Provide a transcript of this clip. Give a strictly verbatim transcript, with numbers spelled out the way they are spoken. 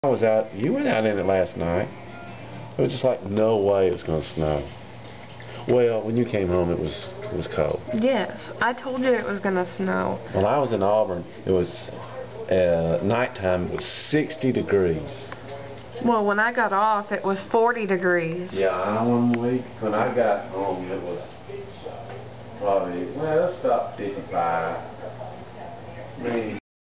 I was out, you were out in it last night. It was just like no way it was going to snow. Well, when you came home, it was it was cold. Yes, I told you it was going to snow. When I was in Auburn, it was uh, nighttime. It was sixty degrees. Well, when I got off, it was forty degrees. Yeah, I know one week when I got home, it was probably well, it's about fifty-five. I mean,